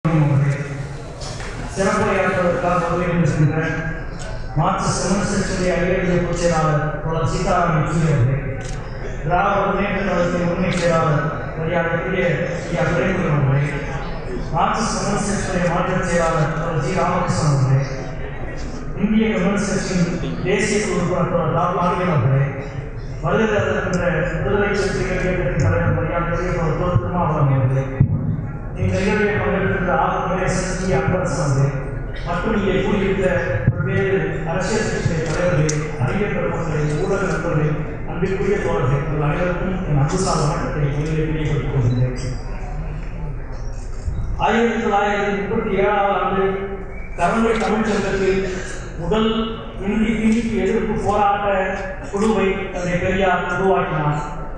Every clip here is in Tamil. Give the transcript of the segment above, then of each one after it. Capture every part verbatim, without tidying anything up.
சிறப்புரையாற்றுவதற்காக வருகை சென்ற மார்க்சிஸ்ட் கம்யூனிஸ்ட் அகில பொதுச் செயலாளர் தோழர் சீதாராம் யெச்சூரி அவர்களே, திராவிட முன்னேற்ற கழகத்தின் உண்மை செயலாளர் மரியாதைக்குரிய ஐயா துரைமுருகன் அவர்களே, மார்க்சிஸ்ட் கம்யூனிஸ்ட் மாநில செயலாளர் தோழர் ஜி ராமகிருஷ்ணன் அவர்களே, இந்திய கம்யூனிஸ்ட் கட்சியின் தேசிய உறுப்பினர் தோழர் ரா பாண்டியன் அவர்களே, வருகை தந்திருக்கின்ற விடுதலை சிறுத்தைகள் இயக்கத்தின் தலைவர் மரியாதைக்குரிய தோழர் தொல் திருமாவளவன் அவர்களே, இந்த நிகழ்வில் பங்கெடுக்கின்ற ஆளுநரை சக்தி அன்பரசு மற்றும் இங்கே கூடியிருந்த பல்வேறு அரசியல் கட்சி தலைவர்களே, அறிஞர் பெருமக்களே, ஊடக நண்பர்களே, அன்பிற்குரிய தோழர்களே, உங்கள் அனைவருக்கும் என் அன்புசார் வணக்கத்தை முதலில் தெரியப்படுத்திக் கொள்கிறேன். ஆயிரத்தி தொள்ளாயிரத்தி முப்பத்தி ஏழாவது ஆண்டு கரம்பை தமிழ்ச்சங்கத்தில் முதல் இந்தி திணிப்பு எதிர்ப்பு போராட்ட குழுவை தந்தை பெரியார் உருவாக்கினார்.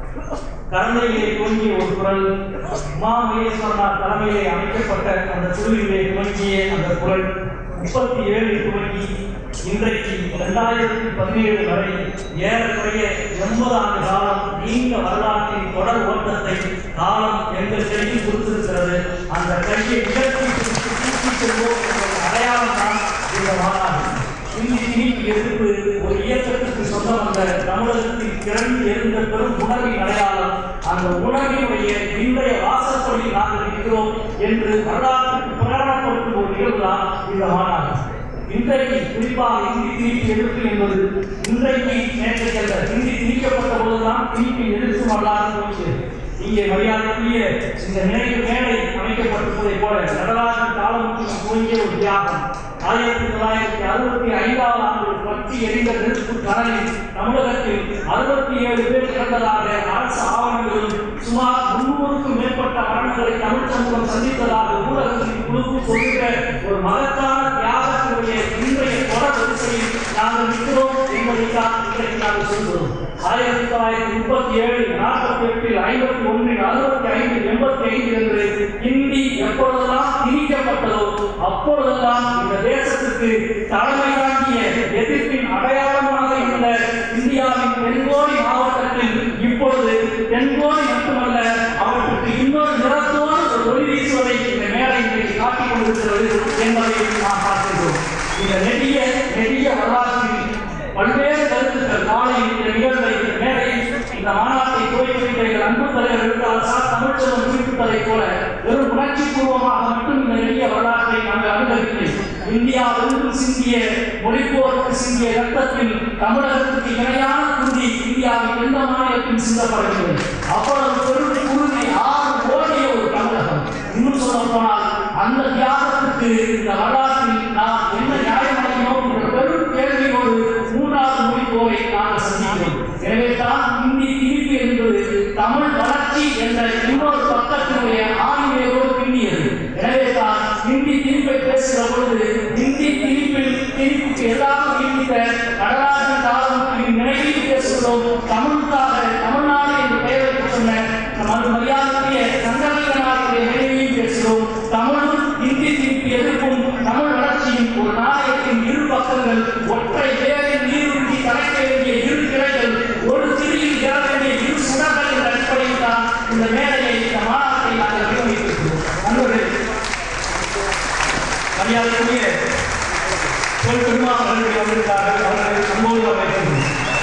கரந்தையிலே துவங்கிய ஒரு குரல், உமா மகேஸ்வரனார் தலைமையிலே அமைக்கப்பட்ட அந்த குழுவிலே துவங்கிய அந்த குரல் முப்பத்தி ஏழில் துவங்கி இன்றைக்கு இரண்டாயிரத்தி பதினேழு வரை ஏறக்குறைய எண்பது ஆண்டு காலம் நீண்ட வரலாற்றின் தொடர் ஓட்டத்தை காலம் எங்கள் கையில் கொடுத்திருக்கிறது. அந்த கையை உயர்த்தி தூக்கி செல்வோம் என்ற அடையாளம் தான் இந்த மாநாடு. இந்தி திணிப்பு எதிர்ப்பு ஒரு இயக்கத்திற்கு சொந்தம் வந்த தமிழகத்தில் திறந்து எழுந்த பெரும் உணர்வின் அடையாளம். அந்த உணர்வினுடைய இன்றைய வாசற்படியில் நாங்கள் இருக்கிறோம் என்று வரலாற்றுக்கு பிரகடனப்படுத்தும் ஒரு நிகழ்வுதான் இந்த மாநாடு. இன்றைக்கு குறிப்பாக இந்தி திணிப்பு எதிர்ப்பு என்பது இன்றைக்கு நேற்றைக்கல்ல, இந்தி திணிக்கப்பட்ட போதுதான் திணிப்பு எதிர்ப்பு வரலாறு தோன்றியது. இங்கே மரியாதைக்குரிய இந்த நினைவு மேடை அமைக்கப்பட்டிருப்பதை போல நடராஜன் காலமுற்றில் துவங்கிய ஒரு தியாகம் ஆயிரத்தி தொள்ளாயிரத்தி அறுபத்தி ஐந்தாவது ஆண்டு பற்றி எரிந்த நெருப்பு கடலில் தமிழகத்தில் அறுபத்தி ஏழு பேர் இறந்ததாக அரசு ஆவணங்களும் சுமார் முன்னூறுக்கும் மேற்பட்ட மரணங்களை தமிழ் சமூகம் சந்தித்ததாக ஊடகத்தின் குழுக்கு சொல்கிற ஒரு மகத்தான தியாகத்தினுடைய இன்றைய தொடர் வரிசையில் நாங்கள் நிற்கிறோம் என்பதைத்தான் இன்றைக்கு நாங்கள் சொல்கிறோம். ஆயிரத்தி தொள்ளாயிரத்தி முப்பத்தி ஏழில் நாற்பத்தி எட்டில் ஐம்பத்தி ஒன்றில் அறுபத்தி ஐந்தில் எண்பத்தி ஐந்து என்று இந்தி எப்பொழுதெல்லாம் திணிக்கப்பட்டதோ அப்பொழுதெல்லாம் இந்த தேசத்துக்கு தலைமை தாங்கிய எதிர்ப்பின் அடையாளமாக இருந்த இந்தியாவின் தென்கோடி மாவட்டத்தில் இப்பொழுது தென்கோடி மட்டுமல்ல, அவற்றுக்கு இன்னொரு நிறத்தோடு ஒரு ஒளி வீசுவதை இந்த மேடை இன்றைக்கு காட்டிக் கொண்டிருக்கிறது என்பதை நாம் பார்க்கிறோம். இந்த நெடிய நெடிய வரலாற்றில் பல்வேறு கருத்துக்கள் காலை இந்த நிகழ்வை இந்த மேடையில் இந்த மாநாட்டை துவக்கி வைத்த அன்பு தலைவர் எழுத்தாளர் தமிழ்ச்செல்வன் குறிப்பிட்டதைப் போல வெறும் உணர்ச்சி பூர்வமாக மட்டும் இந்த நெடிய வரலாற்றை நாங்கள் அனுபவிக்கவில்லை. இந்தியாவிலிருந்து சிந்திய மொழிப்போருக்கு சிந்திய ரத்தத்தில் தமிழகத்துக்கு இணையான குருதி இந்தியாவின் எந்த மாநிலத்தில் சிந்தப்படவில்லை. அவ்வளவு பெரும் குருதி ஆறு கோடிய ஒரு தமிழகம். இன்னும் சொல்ல போனால் அந்த தியாகத்துக்கு இந்த வரலாற்றில் நாம் என்ன நியாயம் அடைகிறோம் என்ற பெரும் கேள்வியோடு மூன்றாவது மொழிப்போரை நாங்கள் சந்திக்கிறோம். எனவே தான் இந்தி திணிப்பு என்பது தமிழ் வளர்ச்சி என்ற இன்னொரு பக்கத்தினுடைய ஆணிவேரோடு பின்னியது. எனவே தான் இந்தி திணிப்பை பேசுகிற பொழுது இந்தி திணிப்பில் திணிப்புக்கு எல்லாம் நீடித்த நடராஜன் காலமுற்றின் நினைவில் பேசுகிறோம். தமிழுக்காக தமிழ்நாடு என்று பெயர் வைத்து சொன்ன நமது மரியாதைக்குரிய சங்கரலிங்கனாருடைய நினைவையும் பேசுகிறோம். தமிழும் இந்தி திணிப்பு எதிர்ப்பும் தமிழ் வளர்ச்சியும் ஒரு நாணயத்தின் இரு பக்கங்கள். ஒற்றை வேரில் நீரூற்றி கலைக்க வேண்டிய இரு கிளைகள், ஒரு திரியில் இட வேண்டிய இரு சுடர்கள் என்ற அடிப்படையில் தான் இந்த மேடையை இந்த மாநாட்டை நாங்கள் வடிவமைத்திருக்கிறோம். நண்பர்களே, மரியாதைக்குரிய தொல் திருமாவளவன் வந்திருக்கிறார்கள். அவர்களை அன்போடு வரவேற்கிறோம்.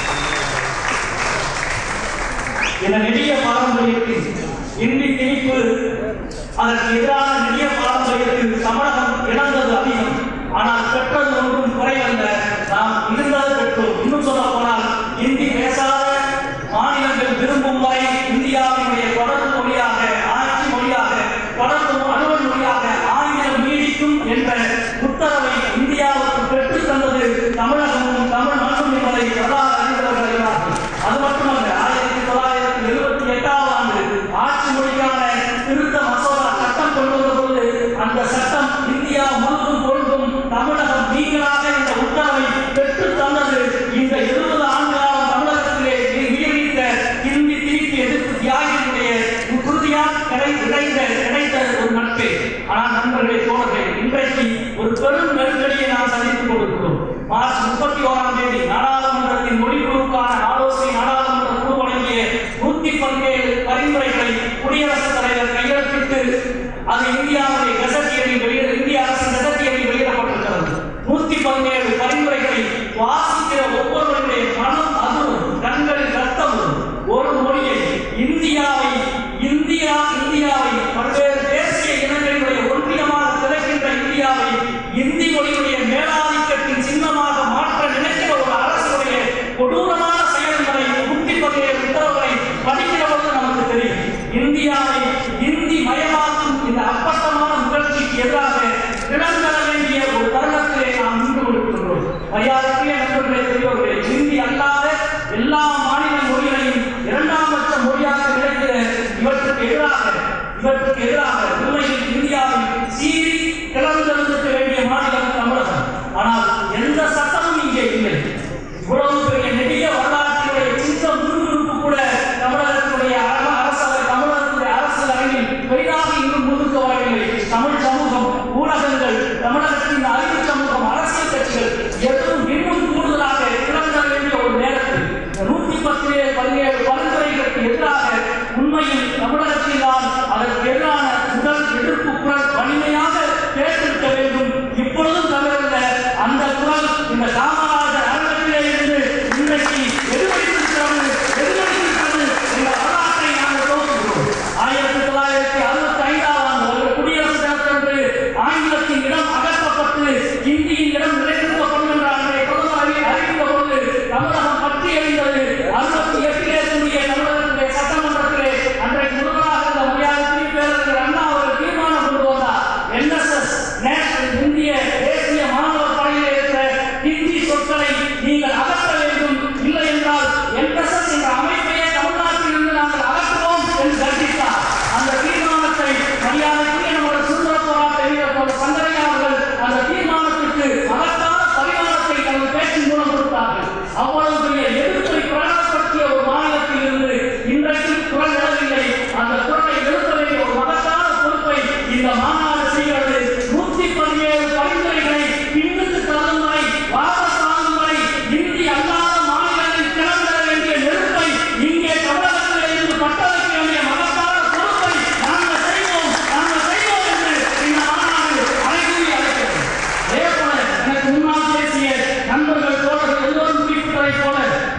இந்த நெடிய பாரம்பரியத்தில் இந்தி திணிப்பு அதற்கு எதிரான நெடிய பாரம்பரியத்தில் தமிழகம் இழந்தது அதிகம். ஆனால் பெற்றது ஒன்றும் குறைவல்ல, நாம் இருந்தது பெற்றோம். இன்னும் சொல்ல போனால் இந்தி பேசாத மாநிலங்கள் விரும்பும் வரை இந்தியாவினுடைய தொடர்பு மொழியாக, ஆட்சி மொழியாக, தொடர்பு அலுவல் மொழியாக ஆங்கிலம் நீடிக்கும் என்ற உத்தரவை இந்தியாவுக்கு பெற்றுத் தந்தது தமிழகமும் தமிழ் மண்ணும் என்பதை வரலாறு அறிந்தவர்கள் அறிவார்கள். அது மட்டுமல்ல, ஆயிரத்தி தொள்ளாயிரத்தி எழுபத்தி எட்டாவது ஆண்டு ஆட்சி மொழிக்கான திருத்த மசோதா சட்டம் கொண்டு வந்த பொழுது அந்த சட்டம் இந்தியா முழுவதும் பொருந்தும், தமிழகம் நீங்களாக இந்த உத்தரவை பெற்றுத் தந்தது இந்த எழுபது ஆண்டு காலம் தமிழகத்திலே நீடித்த இந்தி திணிப்பு எதிர்ப்பு தியாகிகளுடைய உறுதியாக கிடைத்த கிடைத்த ஒரு நட்பு. ஆனால் நண்பர்களே, தோழர்களே, இன்றைக்கு ஒரு பெரும் நெருக்கடியை நாம் சந்தித்துக் கொண்டிருக்கிறோம். மார்ச் முப்பத்தி ஓராம் தேதி நாடாளுமன்றத்தின் மொழிக்குழுக்கான ஆலோசனை நாடாளுமன்ற குழு வழங்கிய நூத்தி பதினேழு பரிந்துரைகளை குடியரசுத் தலைவர் கையெழுத்திட்டு அது இந்தியாவுடைய கசட்டியலில் செய்கிறது. நூற்றி பதினேழு பரிந்துரைகளை பின்னுக்கு தள்ளும் வரை, வாபஸ் வாங்கும் வரை இந்தி அல்லாத மாநிலங்களில் திறம்பெற வேண்டிய நெருப்பை இங்கே தமிழகத்தில் இருந்து பட்ட வைக்க வேண்டிய மகத்தான பொறுப்பை நாங்கள் செய்வோம், நாங்கள் செய்வோம் என்று இந்த மாநாடு அழைக்கூறி அழைக்கிறது. அதே போல எனக்கு முன்னால் பேசிய நண்பர்கள் தோழர்கள் எல்லோரும் குறிப்பிட்டதை போல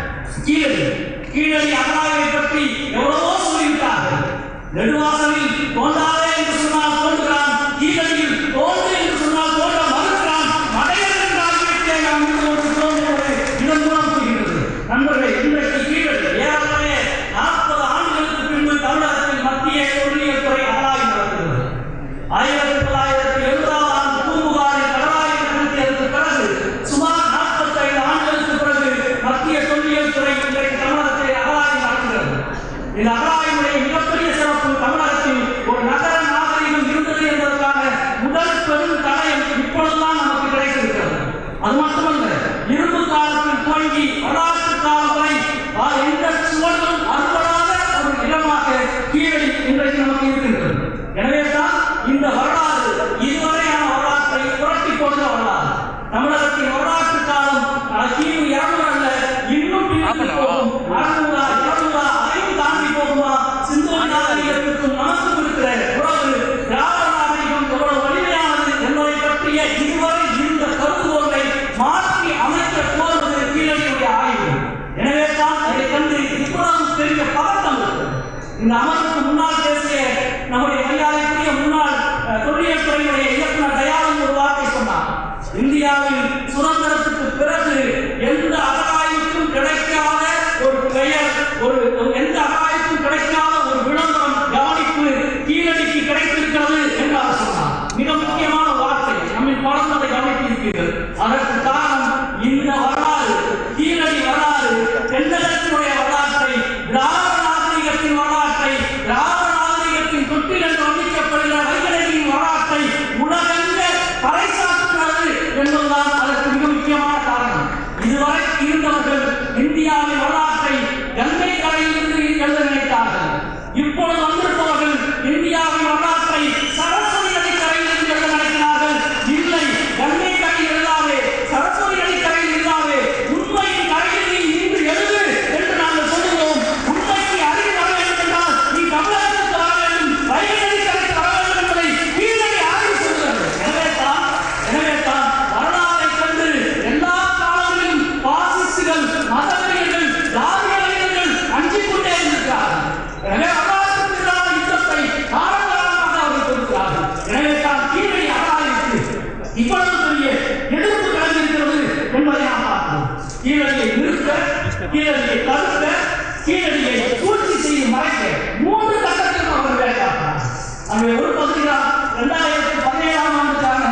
கீழடி கீழடி அகழாய்வை பற்றி எவ்வளவோ சொல்லிவிட்டார்கள். நெடுவாசலில் தோண்டாதே என்று சொன்னால் தோன்றுகிறான், கீழடியில் தோன்று என்று சொன்னால் தோன்ற மறுக்கிறான். மடையர் என்ற ஆகியவற்றை நாம் ஒரு தோன்றுவது இதன் மூலம் புரிகிறது. நண்பர்களே, இன்றைக்கு கீழடி ஏறக்குறைய நாற்பது ஆண்டுகளுக்கு பின்பு தமிழகத்தில் மத்திய தொல்லியல் துறை அகழாய்வு நடத்துகிறது. ஆயிரத்தி தொள்ளாயிரத்தி எழுபதாம் ஆண்டு பூம்புகாரில் கடலாய்வு நடத்தியதற்கு பிறகு சுமார் நாற்பத்தி ஐந்து ஆண்டுகளுக்கு பிறகு மத்திய தொல்லியல் துறை இன்றைக்கு தமிழகத்தில் அகழாய்வு நடத்துகிறது. இந்த அகழாய்வுடைய மிகப்பெரிய சிறப்பு தமிழகத்தில் ஒரு நகர நாகரிகம் இருந்தது என்பதற்கான முதல் பெரும் தடயம் இப்பொழுதுதான் நமக்கு கிடைத்திருக்கிறது. அது மட்டுமல்ல, இரும்பு காலத்தில் துவங்கி வரலாற்று காலம் வரை எந்த சுவர்களும் அறுபடாத ஒரு இடமாக கீழடி இன்றைக்கு நமக்கு இருக்கின்றது. எனவே தான் இந்த வரலாறு இதுவரையான வரலாற்றை புரட்டி கொண்ட வரலாறு. தமிழகத்தின் வரலாற்று காலம் கிமு இருநூறு அல்ல, இன்னும் போகும், அறுநூறா இருநூறா அதையும் தாண்டி போகுமா? சிந்து நாகரிகத்திற்கும் நமக்கும் இருக்கிற உறவு திராவிட நாகரிகம் எவ்வளவு வலிமையானது என்பதை பற்றிய இதுவரை இருந்த கருதுகோளை மாற்றி அமைக்க கோருவது கீழடியுடைய ஆய்வு. எனவே தான் அதை கண்டு இவ்வளவு பெரிய பதட்டம் இருக்கிறது. இந்த அமர்வுக்கு முன்னால் பேசிய நம்முடைய மரியாதைக்குரிய முன்னாள் தொல்லியல் துறையுடைய இயக்குனர் தயானந்த் ஒரு வார்த்தை சொன்னார். இந்தியாவில் சுதந்திரத்துக்கு பிறகு எந்த அகழாய்வுக்கும் கிடைக்காத ஒரு பெயர், ஒரு எந்த அகழாய்வுக்கும் கிடைக்காத ஒரு விளம்பரம், கவனிப்பு கீழடிக்கு கிடைத்திருக்கிறது என்று அவர் சொன்னார். மிக முக்கியமான வார்த்தை, நம்மில் பலர்ந்ததை கவனித்திருப்பீர்கள். அதற்கு காரணம் இந்த வரலாறு, கீழடி வரலாறு, தென்னகத்தினுடைய வரலாற்றை, திராவிட நாகரிகத்தின் வரலாற்றை, திராவிட நாகரிகத்தின் தொட்டில் என்று வர்ணிக்கப்படுகிற வைகடையின் வரலாற்றை உலகெங்க பறைசாற்றுகிறது என்பதுதான் அதற்கு மிக முக்கியமான காரணம். இதுவரை இருந்தவர்கள் இந்தியாவின் வரலாற்றை கங்கை கரையிலிருந்து எழுத நினைத்தார்கள். இப்பொழுது வந்திருப்பவர்கள் இந்தியாவின் வரலாற்றை சரஸ்வதி நதிக்கரையிலிருந்து எழுத நினைக்கிறார்கள். இல்லை, கங்கை கரையில் எழுதாவே, சரஸ்வதி நதிக்கரையில் எழுதாவே, உண்மையின் கரையில் நீ இன்று எழுது என்று நாங்கள் சொல்லுவோம். உண்மைக்கு அருகில் வர வேண்டும் என்றால் நீ தமிழகத்துக்கு வர வேண்டும், வைகை நதிக்கரைக்கு வர வேண்டும் என்பதை கீழடி ஆய்வு சொல்கிறது. எனவே தான் எனவே தான் வரலாறை கண்டு எல்லா காலங்களிலும் பாசிஸ்டுகள், மதவெறியர்கள், ஜாதியவெறியர்கள் அஞ்சிக் கொண்டே இருக்கிறார்கள். எனவே வரலாற்றுக்கான யுத்தத்தை காலகாலமாக அவர்கள் கொடுக்கிறார்கள். எனவே தான் கீழடி அகழாய்வுக்கு இவ்வளவு பெரிய எதிர்ப்பு கிளம்பியிருக்கிறது என்பதை நாம் பார்க்கிறோம். கீழடியை நிறுத்த, கீழடியை தடுக்க, கீழடியை சூழ்ச்சி செய்து மறைக்க மூன்று கட்டத்தில் அவர்கள் வேலை பார்க்கிறார். அங்கே ஒரு பகுதிதான் இரண்டாயிரத்தி பதினேழாம் ஆண்டுக்கான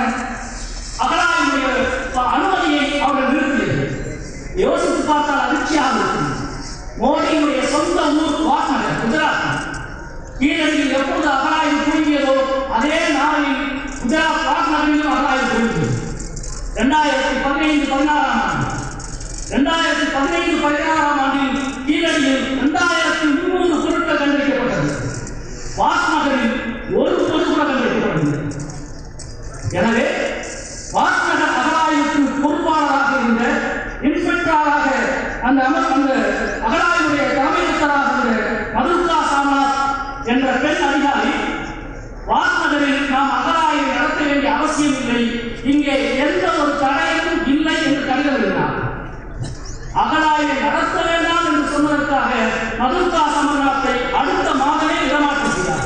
அகழாய்வுடைய அனுமதியை அவர்கள் நிறுத்தியது. யோசித்து பார்த்தால் அதிர்ச்சியாக இருக்கும். மோடியுடைய சொந்த ஊர் வாட்நகர், குஜராத். கீழடியில் எப்பொழுது அகழாய்வு துவங்கியதோ அதே நாளில் குஜராத் வாட்நகரிலும் அகழாய்வு துவங்கியது. இரண்டாயிரத்தி பதினைந்து பதினாறாம் ஆண்டு இரண்டாயிரத்தி பதினைந்து பதினாறாம் ஆண்டில் கீழடியில் இரண்டாயிரத்தி முன்னூறு பொருட்கள் கண்டறியப்பட்டது. வாட்நகரில் ஒரு பொருள் கூட கண்டறியப்பட்டது. எனவே வாட்நகர் அகழாய்வுக்கு பொறுப்பாளராக இருந்த இன்ஸ்பெக்டராக அந்த அந்த அகழாய்வுடைய தலைமையராக இருந்த மதுர்கா சாம்ராஜ் என்ற பெண் அதிகாரி வாட்நகரில் நாம் அகழாய்வை நடத்த வேண்டிய அவசியம் இல்லை, இங்கே எந்த ஒரு தடையும் இல்லை என்று கருதவில்லை. அகழாய்வை நடத்த வேண்டாம் என்று சொன்னதற்காக மதுர்கா சாம்ராஜை அடுத்த மாதமே இடமாற்றம் செய்தார்.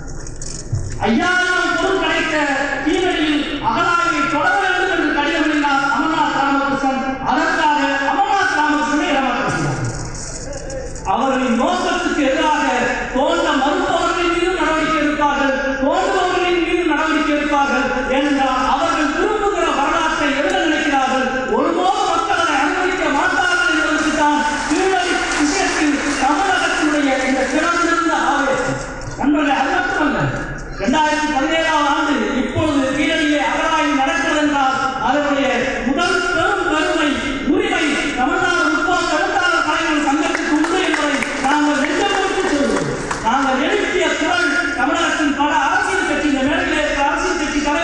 ஐயாயிரம் பொருள் கிடைத்த கீழடியில் அகழாய்வை தொடர வேண்டும் என்று கடிதம் எழுதினார் அமர்நாத் ராமகிருஷ்ணன். அதற்காக அமர்நாத் ராமகிருஷ்ணனை இடமாற்றம் செய்தார். அவர்களின் நோக்கத்துக்கு எதிராக தோன்ற மறுப்பவர்களின் மீது நடவடிக்கை எடுப்பார்கள், தோன்றுபவர்களின் மீது நடவடிக்கை எடுப்பார்கள். ஏனென்றால் அவர்கள் விரும்புகிற வரலாற்றை எழுத நினைக்கிறார்கள். ஒருபோதும் மக்கள் அதை அனுமதிக்க மாட்டார்கள் என்பதற்கு தான் கீழடி விஷயத்தில் தமிழகத்தினுடைய இந்த சிறந்திருந்த ஆவேசம். நண்பர்களே, அது மட்டுமல்ல, இரண்டாயிரத்தி பதினேழாம் ஆண்டு இப்பொழுது கீழடியிலே அகழாய்வு நடக்கிறது என்றால் அதனுடைய முதல் பெரும் பெருமை, உரிமை தமிழ்நாடு முப்பது எழுத்தாளர் கலைஞர் சங்கத்துக்கு உண்டு என்பதை நாங்கள் நெஞ்சமொழித்து சொல்வோம். நாங்கள் எழுப்பிய குரல் தமிழகத்தின் பல அரசியல் கட்சி, இந்த மேடையில் இருக்கிற அரசியல் கட்சி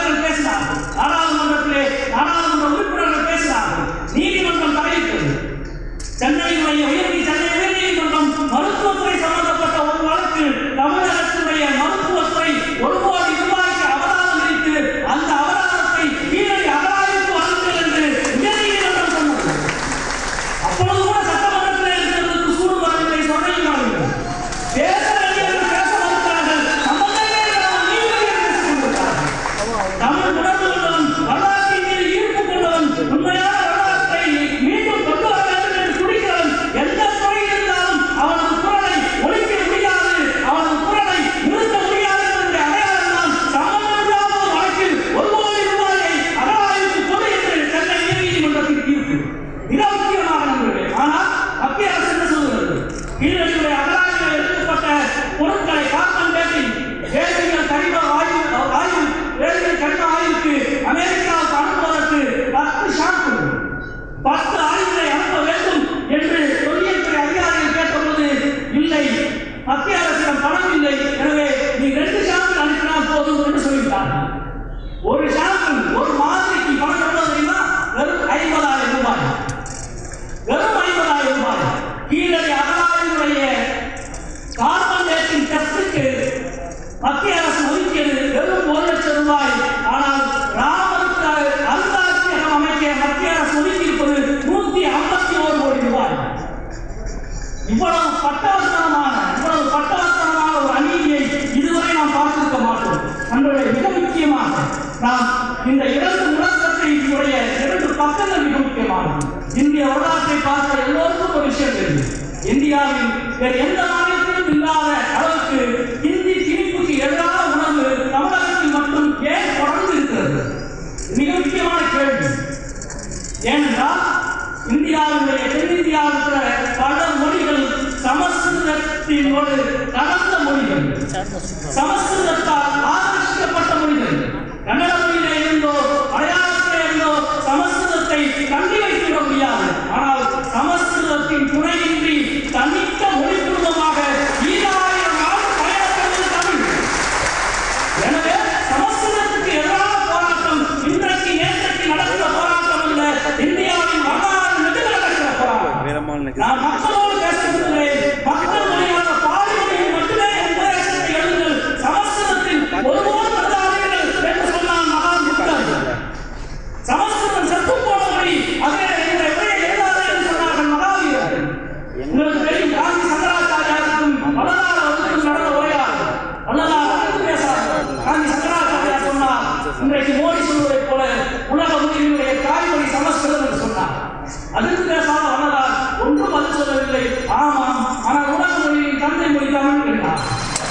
பட்டவர்த்தனமான இவ்வளவு பட்டவர்த்தனமான ஒரு அநீதியை இதுவரை நாம் பார்த்திருக்க மாட்டோம். நம்முடைய மிக முக்கியமாக நாம் இந்த இரண்டு முழக்கத்தை உடைய இரண்டு பக்கங்கள் மிக முக்கியமானது. இந்திய வரலாற்றை பார்த்த எல்லோருக்கும் ஒரு விஷயம் தெரியும். இந்தியாவில் வேறு எந்த மாநிலத்திலும் இல்லாத அளவுக்கு இந்தி திணிப்புக்கு எதிரான உணர்வு தமிழகத்தில் மட்டும் ஏன் தொடர்ந்து இருக்கிறது? மிக முக்கியமான கேள்வி. ஏனென்றால் இந்தியாவுடைய தென்னிந்தியாவில் பல மொழிகள் சமஸ்கிருதத்தினோடு கலந்த மொழிகள், சமஸ்கிருதத்தால் ஆகர்ஷிக்கப்பட்ட மொழிகள். கன்னட மொழியிலே இருந்தோ மலையாளத்திலே இருந்தோ சமஸ்கிருதத்தை தள்ளி வைத்துவிட முடியாது. ஆனால் சமஸ்கிருதத்தின் துணையின்றி தனித்த மொழி குடும்பமாக ஈராயிரம் ஆண்டு பயணப்பட்டது தமிழ். எனவே சமஸ்கிருதத்துக்கு எதிரான போராட்டம் இன்றைக்கு நேற்றைக்கு நடக்கிற போராட்டம் அல்ல, இந்தியாவின் வரலாறு நெடுக நடக்கிற போராட்டம். நான் மக்களோடு பேசுகிறேன். மக்கள் மொழியான பாலி மொழியை மட்டுமே எந்த எழுதுங்கள், சமஸ்கிருதத்தில் ஒருபோது வந்தார்கள் என்று சொன்னான் மகான் புத்தர். சமஸ்கிருதம் செத்து போன மொழி, அதே எழுதாதே என்று சொன்னார்கள் மகாவீரர்கள். உங்களுக்கு தெரியும், காந்தி சங்கராச்சாரியாருக்கும் வள்ளலார் அவர்களுக்கும் நடந்த உரையாடல். வள்ளலார் அடுத்து பேசார்கள். காந்தி சங்கராச்சாரியார் சொன்னார், இன்றைக்கு மோடி சொல்வதை போல உலக மொழியினுடைய தாய்மொழி சமஸ்கிருதம் என்று சொன்னார். அதுக்கு பேசாத வள்ளலார் ஒன்றும் அது சொல்லவில்லை. ஆமாம், ஆனால் உலக மொழியின் தந்தை மொழி தமிழ் என்றார்.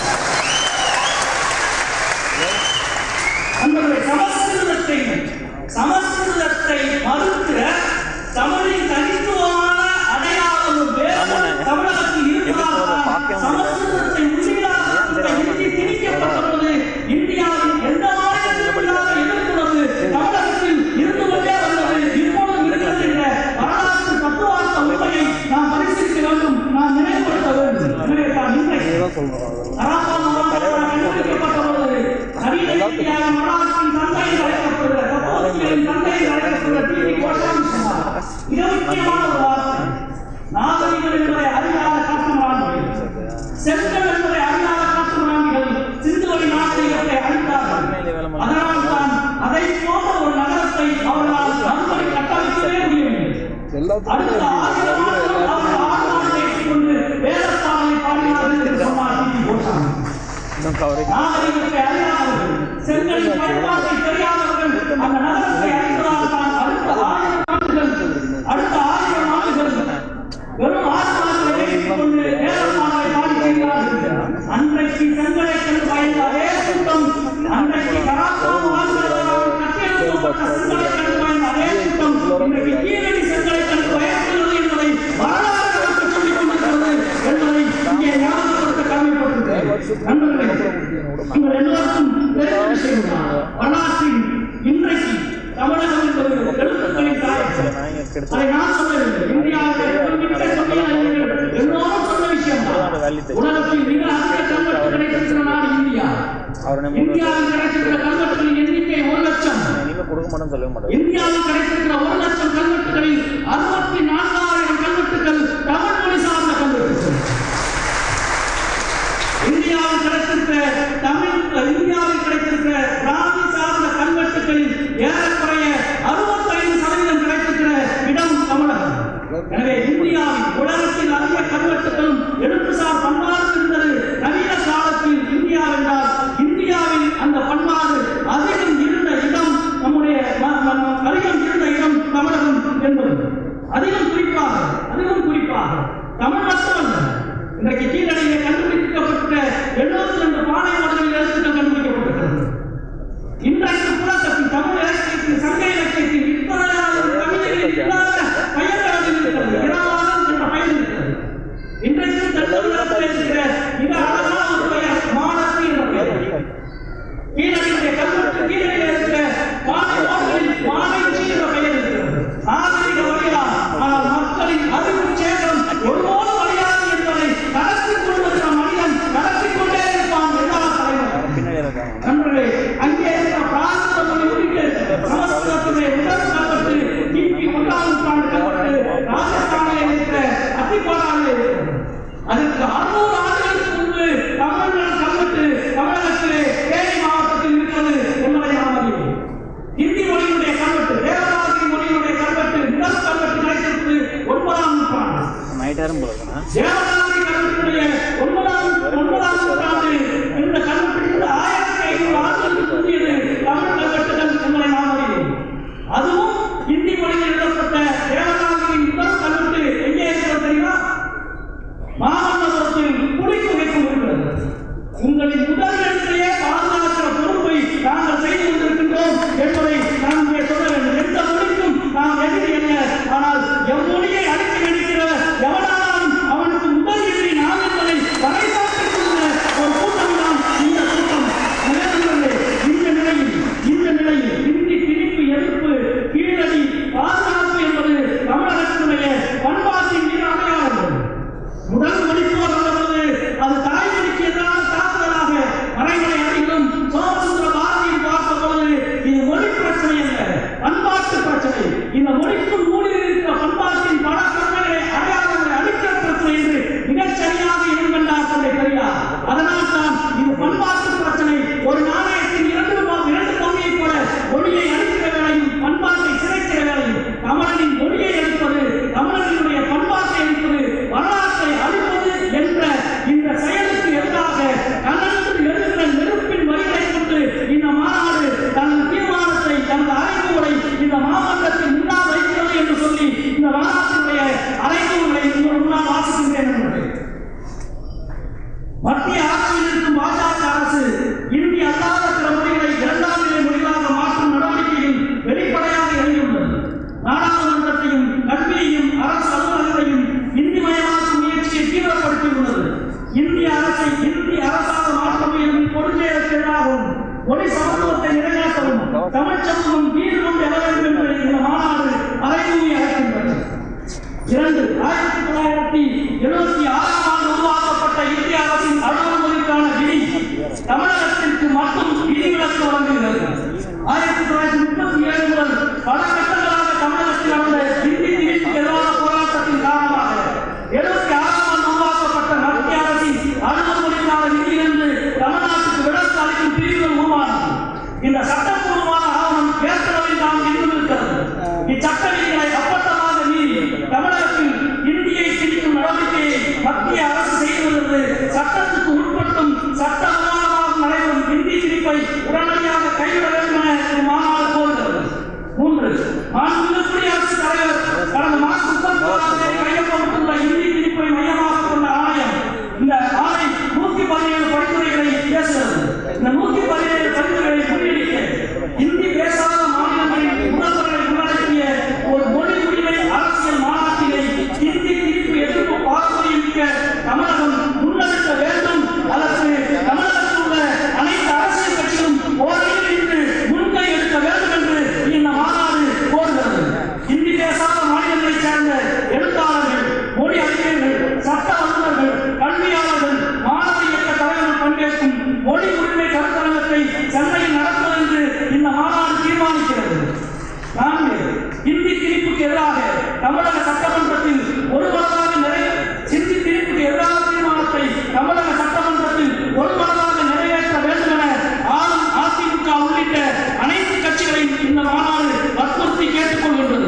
நம்முடைய சமஸ்கிருதத்தை சமஸ்கிருதத்தை மறுக்கிற தமிழின் தனித்துவமான அடையாளம் தமிழகத்தில் இருப்பதால் சமஸ்கிருதத்தை உள்ளீடாக இந்தி திணிக்கப்பட்டுள்ளது. இந்தியாவின் எந்த மாநிலத்திலும் எதிர்ப்புள்ளது தமிழகத்தில் இருந்து கொண்டே வந்தது, இப்பொழுது இருக்கிறது என்ற வரலாற்று தத்துவார்த்த உண்மையை நாம் பரிசீலிக்க வேண்டும், நாம் நினைவுபடுத்த வேண்டும். எனவே தான் இன்றைக்கு நவீன இந்தியாவின் வரலாற்றின் தந்தை அழைக்கப்படுகிற தத்துவத்தின் தந்தை அழைக்கப்படுகிற டி வி கோஷாமி சொன்னார். மிக முக்கியமான ஒரு வார்த்தை, நாகரிகம் என்பதை அறியாத காட்டுமிராண்டிகள், செங்கல் என்பதை அறியாத காட்டுமிராண்டிகள் சிந்துவெளி நாகரிகத்தை அழித்தார்கள். அதனால் தான் அதை போன்ற ஒரு நகரத்தை அவர்களால் மறுபடி கட்டமைக்கவே முடியவில்லை. அடுத்த ஆயிரம் ஆண்டுகள் அவர்கள் ஆழ்வாழ்வை கொண்டு வேதப்பாடலை பாடினார்கள் என்று சொன்னார் டி வி கோஷாமி. நாகரிகத்தை அறியாதவர்கள், செங்கலின் பயன்பாட்டை தெரியாதவர்கள் அந்த நகரத்தை அழித்ததால் தான் அடுத்த ஆயிரம் ஆண்டுகள் அடுத்த ஆயிரம் ஆண்டுகள் வெறும் ஆசிரியர்களை கொண்டு வேதப்பாடலை பாடி செய்கிறார்கள். அன்றைக்கு செங்கலை கண்டு பயந்த அதே கூட்டம், அன்றைக்கு கராத்தோம் வாழ்ந்தவர்கள் கட்டியெழுப்பப்பட்ட செங்கலை கண்டு பயந்த அதே கூட்டம் இன்றைக்கு கீழடி செங்கலை கண்டு பயந்துள்ளது என்பதை வரலாறு நமக்கு சொல்லிக் கொண்டிருக்கிறது என்பதை இங்கே ஞாபகப்படுத்த கடமைப்பட்டிருக்கிறது. நண்பர்களே, உங்கள் எல்லோருக்கும் தெரிந்த விஷயம் வரலாற்றின் இன்றைக்கு தமிழகம் என்பது எழுத்துக்களின் தாயகம். அதை நான் சொல்லவில்லை, இந்தியாவில் எல்லோரும் சொன்ன விஷயம் தான். உலகத்தில் மிக அதிக கல்வெட்டு கிடைத்திருக்கிற நாடு இந்தியா. இந்தியாவில் கிடைத்திருக்கிற கல்வெட்டுகளின் எண்ணிக்கை ஒரு லட்சம். இந்தியாவில் கிடைத்திருக்கிற ஒரு லட்சம் கல்வெட்டுகளில் அறுபத்தி நான்காயிரம் கல்வெட்டுகள் தமிழ் மொழி சார்ந்த கல்வெட்டுகள். இந்தியாவில் கிடைத்திருக்கிற தமிழ் இந்தியாவில் கிடைத்திருக்கிற பிராமி சார்ந்த கல்வெட்டுகளில் ஏறக்குறைய அறுபத்தைந்து சதவீதம் கிடைத்திருக்கிற இடம் தமிழகம். எனவே இந்தியாவின் உலகத்தின் அதிக கல்வெட்டுகளும் எழுத்துசார் பண்பாடு இருந்தது. நவீன காலத்தில் இந்தியா என்றால் இந்தியாவில் அந்த பண்பாடு அதிகம் இருந்த இடம் நம்முடைய அதிகம் இருந்த இடம் தமிழகம் என்பது அதிகம் குறிப்பாக அதிகம் குறிப்பாக தமிழ் மட்டுமல்ல. இன்றைக்கு கீழடியிலே கண்டுபிடிக்கப்பட்ட எழுபத்தி ரெண்டு பானை மரங்களில் எழுத்துக்கள் கண்டுபிடிக்கப்பட்டிருக்கிறது. இன்றைக்கு புலக்கத்தில் தமிழ் இலக்கியத்தின் சங்க இலக்கியத்தின் இத்தனையாயிரம் கவிதைகளில் இல்லாத பெயர்கள் அதில் இருக்கிறது. இராவாதம் என்ற பெயர் இருக்கிறது. இன்றைக்கு தமிழகத்தில் இருக்கிற மிக அழகான ஒரு பெயர் மானத்தி என்ற பெயர். கீழடியுடைய கல்வெட்டு கீழடியில் இருக்கிற பானை மரங்களில் மானைச்சி என்ற பெயர் இருக்கிறது. நாகரிக வழியா, ஆனால் மக்களின் அறிவு சேதம் ஒருபோது வழியாது என்பதை நடத்திக் கொள்வதற்கு மனிதன் நடத்திக் கொண்டே இருப்பான் எல்லா தலைவரும். நண்பர்களே, அங்கே இருக்கிற பிராகிருத மொழி உள்ளிட்ட சமஸ்கிருதத்திலே முதல் கல்வெட்டு கிபி ஒன்றாம் நூற்றாண்டு கல்வெட்டு ராஜஸ்தானிலே இருக்கிற அத்திப்பாடாவிலே இருக்கிறது. அதற்கு அறுநூறு ஆண்டுகளுக்கு முன்பு தமிழ் கல்வெட்டு தமிழகத்திலே தேனி மாவட்டத்தில் இருக்கிறது என்பதை நாம் அறிவோம். ஹிந்தி மொழியினுடைய கல்வெட்டு, தேவதாசி மொழியினுடைய கல்வெட்டு முதல் கல்வெட்டு கிடைத்திருப்பது ஒன்பதாம் நூற்றாண்டு. தேவதாசி கல்வெட்டு தீர்ப்புக்கு எதிராக தமிழக சட்டமன்றத்தில் ஒருமனதாக நிறைய சிந்தி தீர்ப்புக்கு எதிராக தீர்மானத்தை தமிழக சட்டமன்றத்தில் ஒருமனதாக நிறைவேற்ற வேண்டும் என ஆளும் அதிமுக உள்ளிட்ட அனைத்து கட்சிகளையும் இந்த மாநாடு வற்புறுத்தி கேட்டுக்கொள்கின்றது.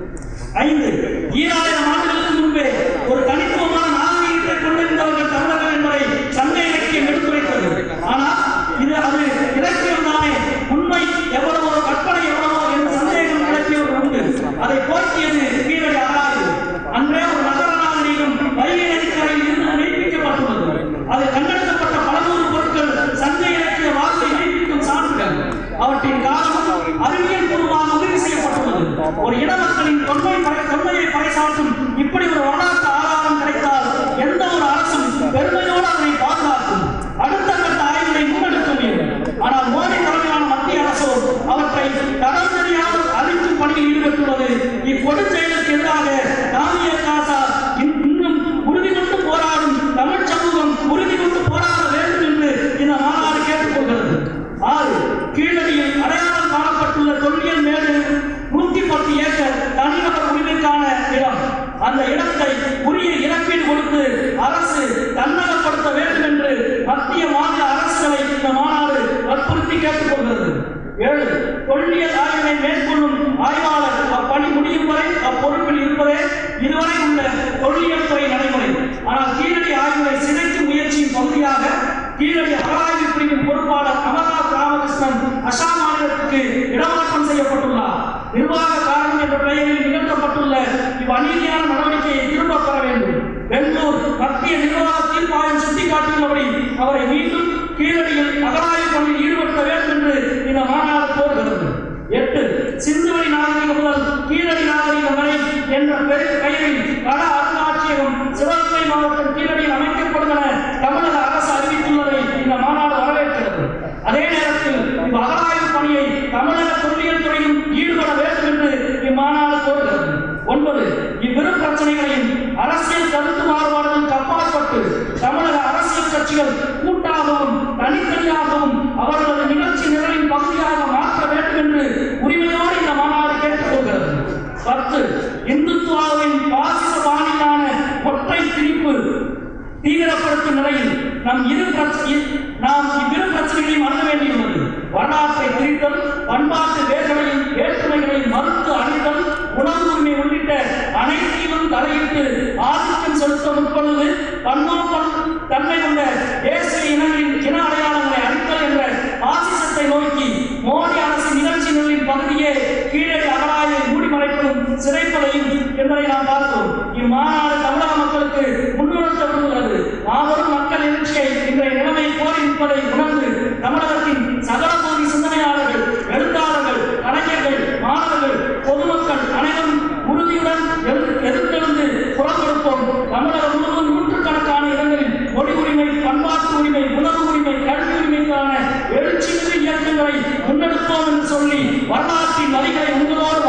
ஐந்து ஈராயிரம் ஆண்டுகளுக்கு முன்பே ஒரு தனித்துவமான நாகரீகத்தை கொண்டிருந்தவர்கள் தமிழர்கள் என்பதை சங்க இலக்கியம் எடுத்துரைத்தது. ஆனால் இது அது இலக்கியம் தானே, உண்மை எவ்வளவோ கற்பனை எவ்வளவோ என்ற சந்தேகம் இலக்கியவர் உண்டு. அதை போக்கியது கீழடி அகராய்வு. அன்றே ஒரு நகர நாகரீகம் வைகை நதிக்கரையில் இருந்து மெய்ப்பிக்கப்பட்டுள்ளது. அது கண்டெடுக்கப்பட்ட பல நூறு பொருட்கள் சங்க இலக்கிய வார்த்தை மெய்ப்பிக்கும் சான்றுகள். அவற்றின் காலம் அறிவியல் பூர்வமாக உறுதி செய்யப்பட்டுள்ளது. ஒரு இன மக்களின் தொன்மை தொன்மையை பறைசாற்றும் இப்படி ஒரு வரலாற்று ஆதாரம் கிடைத்தால் எந்த ஒரு அரசும் பெருமையோடு அதனை பாதுகாக்கும், அடுத்த கட்ட ஆய்வுகளை முன்னெடுக்க முடியும். ஆனால் மோடி தலைமையிலான மத்திய அரசோ அவற்றை தரம் தெரியாமல் அழிக்கும் பணியில் ஈடுபட்டுள்ளது. இக்கொடு செயலுக்கு எதிராக தாமிய காசா இன்னும் உறுதி கொண்டு போராடும் தமிழ் சமூகம் உறுதி கொண்டு போராட வேண்டும் என்று இந்த மாநாடு கேட்டுக்கொள்கிறது. ஆறு கீழடியில் அடையாளம் காணப்பட்டுள்ள தொல்லியல் மேடு நூற்றி பத்து ஏக்கர் தனிநபர் உரிமைக்கான இடம். அந்த இடத்தை உரிய இழப்பீடு கொடுத்து அரசு தன்னகப்படுத்த வேண்டும் என்று மத்திய மாநில அரசுகளை இந்த மாநாடு வற்புறுத்தி கேட்டுக்கொள்கிறது. ஏழு தொல்லியல் ஆய்வினை மேற்கொள்ளும் ஆய்வாளர் அப்பணி முடியும் வரை அப்பொறுப்பில் இருப்பதே இதுவரை உள்ள தொல்லியல் துறை நடைமுறை. ஆனால் கீழடி ஆய்வுகளை சிதைக்கும் முயற்சியின் பகுதியாக கீழடி அகராய்வு பிரிவின் பொறுப்பாளர் அமர்நாத் ராமகிருஷ்ணன் அசாம் மாநிலத்துக்கு இடமாற்றம் செய்யப்பட்டுள்ளார். நிர்வாக காரணம் என்ற பெயரில் நிகழ்த்தப்பட்டுள்ள இவ்வநீதியான நடவடிக்கையை திரும்பப் பெற வேண்டும். பெங்களூர் மத்திய நிர்வாக தீர்ப்பாயம் சுட்டிக்காட்டியுள்ளபடி அவரை மீண்டும் கீழடியில் அகராய்வு பணியில் ஈடுபடுத்த வேண்டும் என்று இந்த மாநாடு கோருகிறது. எட்டு சிந்துவெளி நாகரிகம் முதல் கீழடி நாகரிகம் வரை என்ற பெயரில் வட அருங்காட்சியகம் சிவகங்கை மாவட்டம் கீழடியில் அமைக்கப்படும் என தமிழக அரசு அறிவித்துள்ளதை இந்த மாநாடு வரவேற்கிறது. அதே நேரத்தில் இவ் அகராய்வு பணியை தமிழக தொல்லியல் துறையும் ஈடுபட வேண்டும் என்று இம்மாநாடு கோருகிறது. ஒன்பது இவ்விரு பிரச்சனைகளையும் அரசியல் கருத்து மாறுபாடுகளுக்கு அப்பாற்பட்டு தமிழக அரசியல் கட்சிகள் கூட்டாகவும் தனித்தனியாகவும் அவர்களது நிகழ்ச்சி நிரலின் பகுதியாக மாற்ற வேண்டும் என்று உரிமையோடு இந்த மாநாடு கேட்டுக்கொள்கிறது. பத்து இந்துத்துவாவின் பாசிச பாணியிலான ஒற்றை திணிப்பு தீவிரப்படுத்தும் நிலையில் நம் இரு பிரச்சனை நாம் இவ்விரு பிரச்சனைகளையும் அணுக வேண்டியுள்ளது. வரலாற்றை திரித்தல், பண்பாட்டு வேர்களையும் வேற்றுமைகளையும் மறுத்து அணிதல், உணவு உரிமை உள்ளிட்ட அனைத்திலும் தலையிட்டு ஆதிக்கம் செலுத்த முற்படுவது, பன்மோப்பன் தன்மை கொண்ட தேசிய இனங்களின் இன அடையாளங்களை அழித்தல் என்ற பாசிசத்தை நோக்கி மோடி அரசு நிகழ்ச்சி நிலையின் பகுதியே கீழடி அகராயை மூடி மறைப்பதும் சிறைப்பதையும் என்பதை நாம் பார்த்தோம். இம்மாநாடு தமிழக மக்களுக்கு முன்னிறுத்த விரும்புகிறது. மாபெரும் மக்கள் எழுச்சியை இன்றைய நிலைமை கோரி நிற்பதை உணர்ந்து தமிழகத்தின் சகல பகுதி சிந்தனையாளர்கள், எழுத்தாளர்கள், கலைஞர்கள், மாணவர்கள், பொதுமக்கள் அனைவரும் உறுதியுடன் எதிர்த்தெழுந்து குரல் கொடுப்போம். தமிழகம் முழுவதும் நூற்றுக்கணக்கான இடங்களில் மொழி உரிமை, பண்பாட்டு உரிமை, உணவு உரிமை, கல்வி உரிமைக்கான எழுச்சிமிகு இயக்கங்களை முன்னெடுப்போம் என்று சொல்லி வரலாற்றின் வரிகளை உங்களோடு